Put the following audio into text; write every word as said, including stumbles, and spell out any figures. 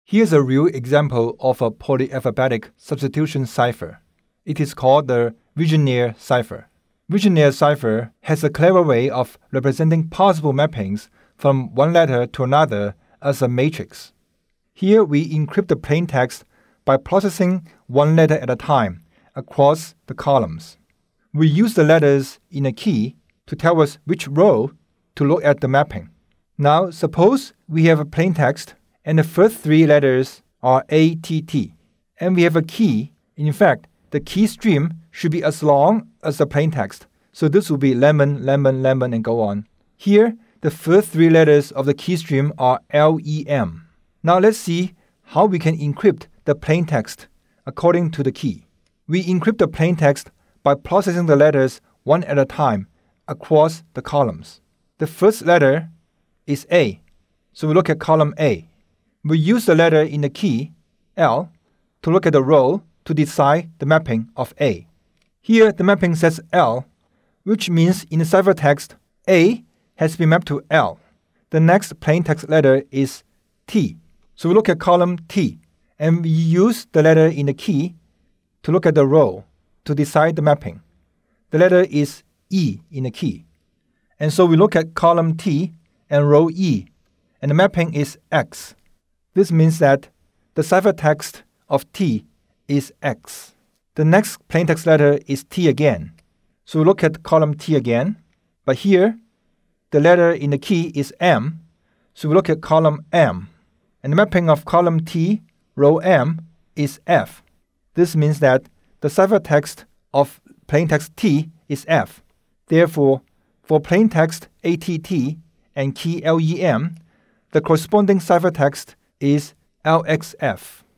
Here's a real example of a polyalphabetic substitution cipher. It is called the Vigenere CIpher. Vigenere CIpher has a clever way of representing possible mappings from one letter to another as a matrix. Here we encrypt the plain text by processing one letter at a time across the columns. We use the letters in a key to tell us which row to look at the mapping. Now suppose we have a plain text and the first three letters are A T T, and we have a key. In fact, the key stream should be as long as the plain text, so this will be lemon, lemon, lemon, and go on. Here, the first three letters of the key stream are L E M. Now let's see how we can encrypt the plain text according to the key. We encrypt the plain text by processing the letters one at a time across the columns. The first letter is A, so we look at column A. We use the letter in the key, L, to look at the row to decide the mapping of A. Here the mapping says L, which means in the ciphertext, A has been mapped to L. The next plain text letter is T. So we look at column T, and we use the letter in the key to look at the row to decide the mapping. The letter is E in the key. And so we look at column T and row E, and the mapping is X. This means that the ciphertext of T is X. The next plaintext letter is T again. So we look at column T again, but here the letter in the key is M, so we look at column M. And the mapping of column T, row M, is F. This means that the ciphertext of plaintext T is F. Therefore, for plaintext A T T and key L E M, the corresponding ciphertext is L X F.